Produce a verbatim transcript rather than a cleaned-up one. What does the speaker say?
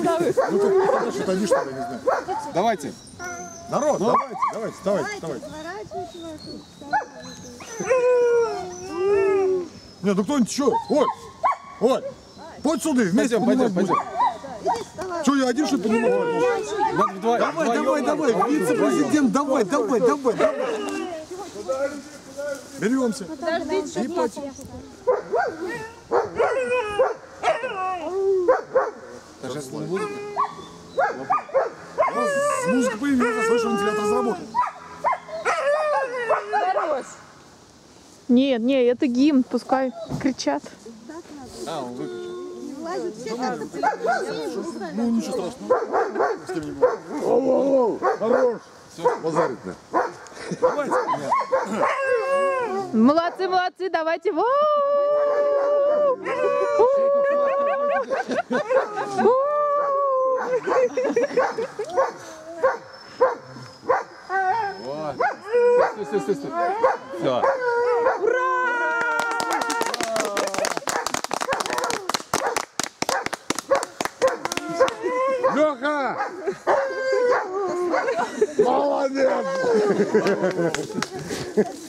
Ну ты что-то один, что ли, не знаю. Давайте. Народ, ну, давайте, давайте, давайте, давайте. Нет, ну кто-нибудь еще? Ой, ой, подь сюда, вместе пойдем, пойдем, пойдем. Что, я один, что ли, не могу? Давай, давай, давай, вице-президент, давай, давай, давай, давай. Беремся. Подождите, и потом. Это сейчас не музыка? Музыка появилась, слышу, вентилятор заработал. Хорош. Нет, нет, это гимн, пускай кричат. А, он выключил. Ну, ничего страшного. С кем не будет. Хорош. Базарит-то. Давайте. Молодцы, молодцы, давайте. Вот. Стой, стой, стой, стой. Все. Леха! Молодец!